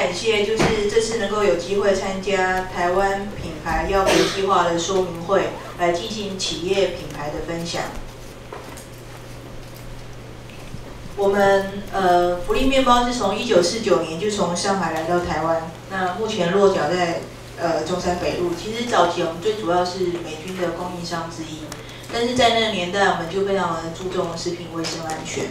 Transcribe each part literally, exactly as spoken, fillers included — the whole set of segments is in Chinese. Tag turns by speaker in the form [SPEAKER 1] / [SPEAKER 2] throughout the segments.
[SPEAKER 1] 感谢，就是这次能够有机会参加台湾品牌要国际化的说明会，来进行企业品牌的分享。我们呃福利面包是从一九四九年就从上海来到台湾，那目前落脚在呃中山北路。其实早期我们最主要是美军的供应商之一，但是在那个年代我们就非常的注重食品卫生安全。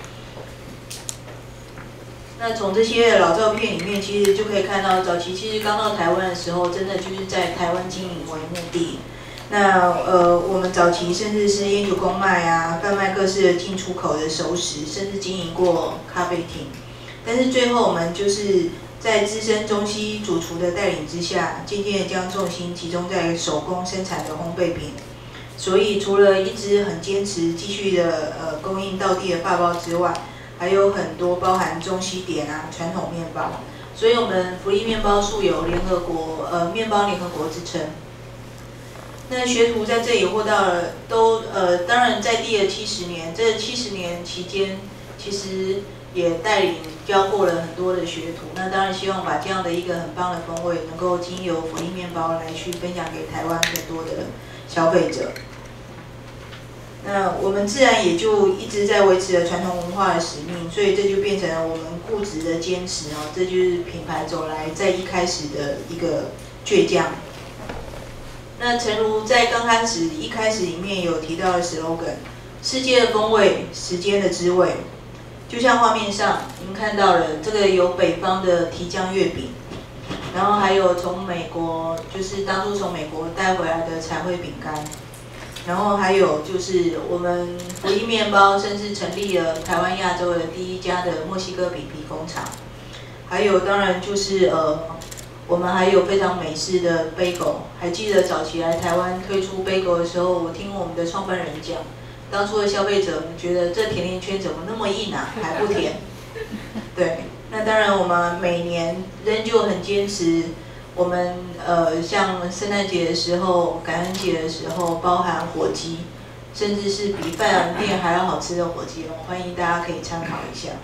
[SPEAKER 1] 那从这些老照片里面，其实就可以看到，早期其实刚到台湾的时候，真的就是在台湾经营为目的。那呃，我们早期甚至是烟酒公卖啊，贩卖各式的进出口的熟食，甚至经营过咖啡厅。但是最后我们就是在资深中西主厨的带领之下，渐渐的将重心集中在手工生产的烘焙品。所以除了一直很坚持继续的呃供应道地的法包之外，还有很多包含中西点啊、传统面包。所以我们福利面包素有联合国呃面包联合国之称。那学徒在这里获到了都呃，当然在地的七十年，这七十年期间，其实也带领教过了很多的学徒。那当然希望把这样的一个很棒的风味，能够经由福利面包来去分享给台湾更多的消费者。那我们自然也就一直在维持着传统文化的使命，所以这就变成了我们固执的坚持哦，这就是品牌走来在一开始的一个倔强。那诚如在刚开始一开始里面有提到的 slogan， 世界的风味，时间的滋味，就像画面上您看到了这个有北方的提浆月饼，然后还有从美国就是当初从美国带回来的彩绘饼干，然后还有就是我们福利面包甚至成立了台湾亚洲的第一家的墨西哥饼皮工厂，还有当然就是呃。我们还有非常美式的bagel，还记得早期来台湾推出bagel的时候，我听我们的创办人讲，当初的消费者们觉得这甜甜圈怎么那么硬啊，还不甜。对，那当然我们每年仍旧很坚持，我们呃像圣诞节的时候、感恩节的时候，包含火鸡，甚至是比饭店还要好吃的火鸡哦，欢迎大家可以参考一下。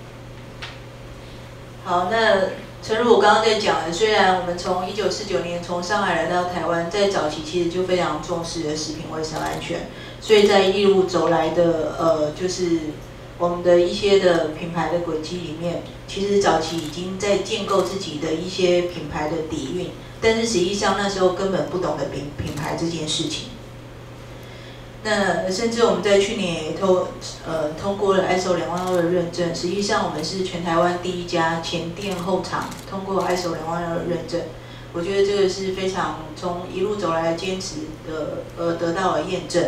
[SPEAKER 1] 好，那。诚如我刚刚在讲的，虽然我们从一九四九年从上海来到台湾，在早期其实就非常重视的食品卫生安全，所以在一路走来的呃，就是我们的一些的品牌的轨迹里面，其实早期已经在建构自己的一些品牌的底蕴，但是实际上那时候根本不懂得品品牌这件事情。那甚至我们在去年也通呃通过了 I S O 两万二的认证，实际上我们是全台湾第一家前店后厂通过 I S O 两万二的认证。我觉得这个是非常从一路走来的坚持的呃得到了验证。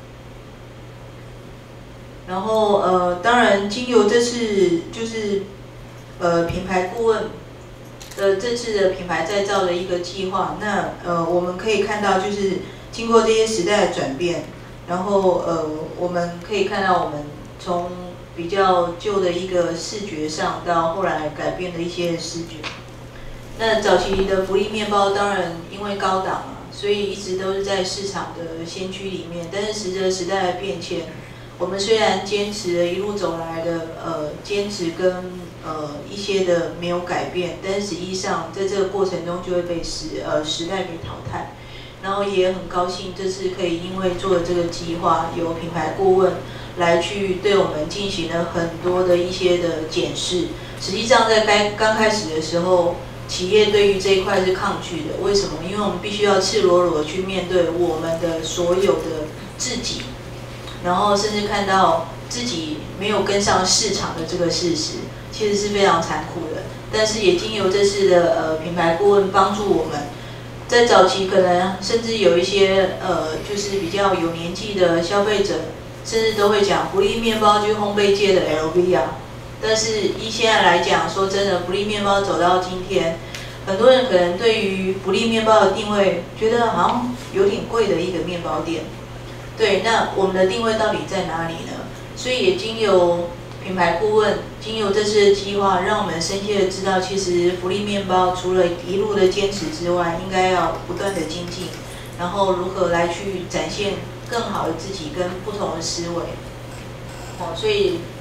[SPEAKER 1] 然后呃当然经由这次就是呃品牌顾问的这次的品牌再造的一个计划，那呃我们可以看到就是经过这些时代的转变。然后呃，我们可以看到我们从比较旧的一个视觉上，到后来改变的一些视觉。那早期的福利面包当然因为高档嘛，所以一直都是在市场的先驱里面。但是随着时代的变迁，我们虽然坚持了一路走来的呃坚持跟呃一些的没有改变，但是实际上在这个过程中就会被时呃时代给淘汰。然后也很高兴这次可以因为做了这个计划，由品牌顾问来去对我们进行了很多的一些的检视。实际上在该刚开始的时候，企业对于这一块是抗拒的。为什么？因为我们必须要赤裸裸去面对我们的所有的自己，然后甚至看到自己没有跟上市场的这个事实，其实是非常残酷的。但是也经由这次的呃品牌顾问帮助我们。在早期，可能甚至有一些呃，就是比较有年纪的消费者，甚至都会讲福利面包就是烘焙界的 L V 啊。但是依现在来讲，说真的，福利面包走到今天，很多人可能对于福利面包的定位，觉得好像有点贵的一个面包店。对，那我们的定位到底在哪里呢？所以也经由品牌顾问经由这次的计划，让我们深切的知道，其实福利面包除了一路的坚持之外，应该要不断的精进，然后如何来去展现更好的自己跟不同的思维。哦，所以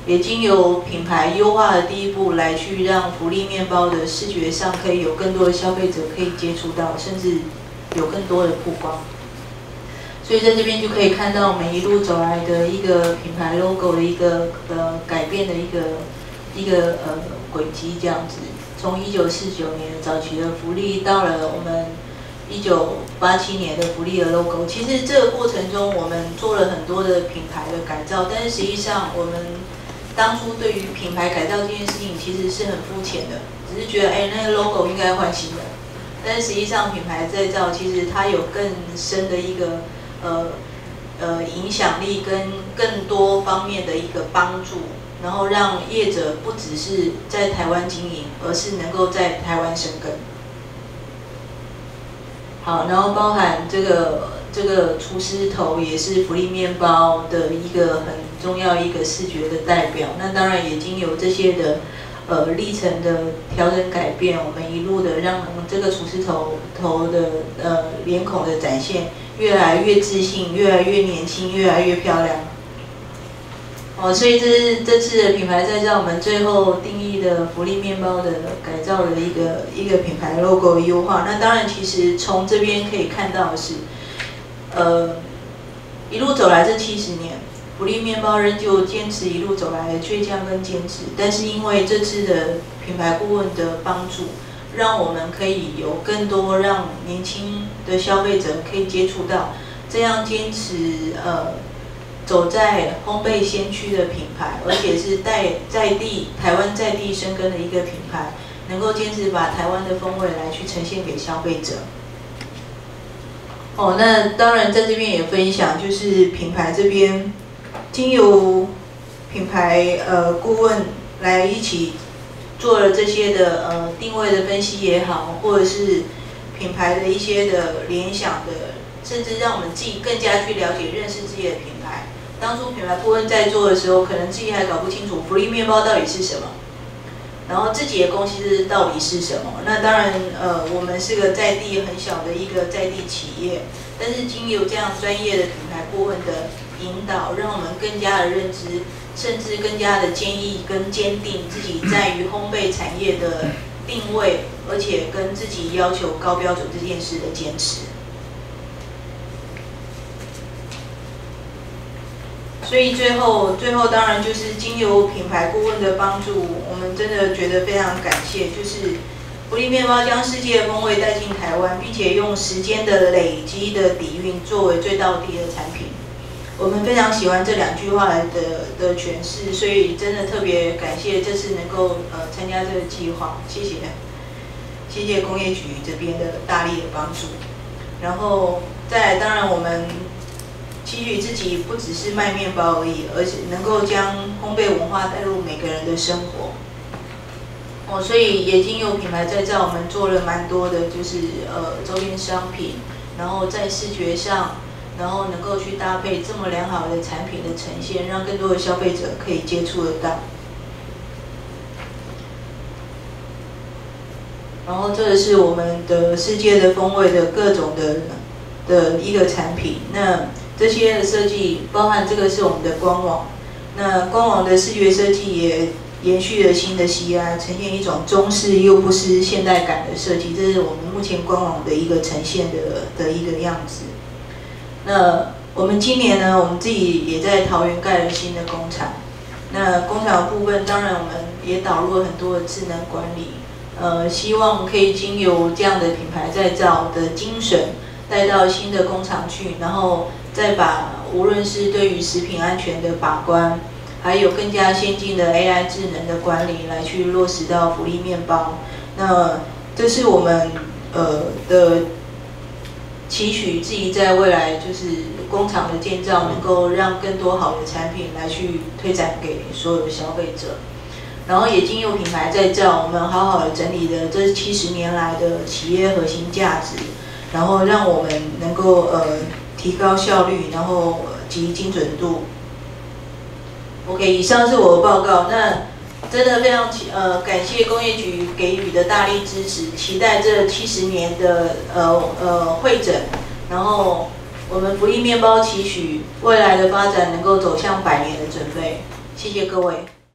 [SPEAKER 1] 也经由品牌优化的第一步来去让福利面包的视觉上可以有更多的消费者可以接触到，甚至有更多的曝光。所以在这边就可以看到我们一路走来的一个品牌 logo 的一个呃改变的一个一个呃轨迹这样子。从一九四九年早期的福利到了我们一九八七年的福利的 logo， 其实这个过程中我们做了很多的品牌的改造，但是实际上我们当初对于品牌改造这件事情其实是很肤浅的，只是觉得哎那个 logo 应该换新的，但是实际上品牌再造其实它有更深的一个呃呃影响力跟更多方面的一个帮助。然后让业者不只是在台湾经营，而是能够在台湾生根。好，然后包含这个这个厨师头也是福利面包的一个很重要一个视觉的代表。那当然也经由这些的呃历程的调整改变，我们一路的让这个厨师头头的呃脸孔的展现越来越自信，越来越年轻，越来越漂亮。哦，所以这是这次的品牌再造，我们最后定义的福利面包的改造的一个一个品牌 logo 的优化。那当然，其实从这边可以看到的是，呃，一路走来这七十年，福利面包仍旧坚持一路走来的倔强跟坚持。但是因为这次的品牌顾问的帮助，让我们可以有更多让年轻的消费者可以接触到这样坚持呃。走在烘焙先驱的品牌，而且是在在地台湾在地生根的一个品牌，能够坚持把台湾的风味来去呈现给消费者。哦，那当然在这边也分享，就是品牌这边经由品牌呃顾问来一起做了这些的呃定位的分析也好，或者是品牌的一些的联想的，甚至让我们自己更加去了解认识自己的品牌。当初品牌顾问在做的时候，可能自己还搞不清楚福利面包到底是什么，然后自己的公司到底是什么。那当然，呃，我们是个在地很小的一个在地企业，但是经由这样专业的品牌顾问的引导，让我们更加的认知，甚至更加的坚毅跟坚定自己在于烘焙产业的定位，而且跟自己要求高标准这件事的坚持。所以最后，最后当然就是经由品牌顾问的帮助，我们真的觉得非常感谢，就是福利面包将世界风味带进台湾，并且用时间的累积的底蕴作为最道地的产品。我们非常喜欢这两句话的的诠释，所以真的特别感谢这次能够呃参加这个计划，谢谢，谢谢工业局这边的大力的帮助。然后再来，当然我们期许自己不只是卖面包而已，而且能够将烘焙文化带入每个人的生活。哦，所以也经由品牌再造，我们做了蛮多的，就是呃周边商品，然后在视觉上，然后能够去搭配这么良好的产品的呈现，让更多的消费者可以接触得到。然后这个是我们的世界的风味的各种的的一个产品。那这些的设计包含这个是我们的官网，那官网的视觉设计也延续了新的西安，呈现一种中式又不失现代感的设计，这是我们目前官网的一个呈现的的一个样子。那我们今年呢，我们自己也在桃园盖了新的工厂。那工厂的部分，当然我们也导入了很多的智能管理，呃，希望可以经由这样的品牌再造的精神，带到新的工厂去，然后再把无论是对于食品安全的把关，还有更加先进的 A I 智能的管理来去落实到福利面包。那这是我们呃的期许，自己在未来就是工厂的建造，能够让更多好的产品来去推展给所有的消费者。然后也经由品牌再造，我们好好的整理了这七十年来的企业核心价值，然后让我们能够呃提高效率，然后及精准度。OK， 以上是我的报告。那真的非常呃感谢工业局给予的大力支持，期待这七十年的呃呃会诊，然后我们福利面包期许未来的发展能够走向百年的准备。谢谢各位。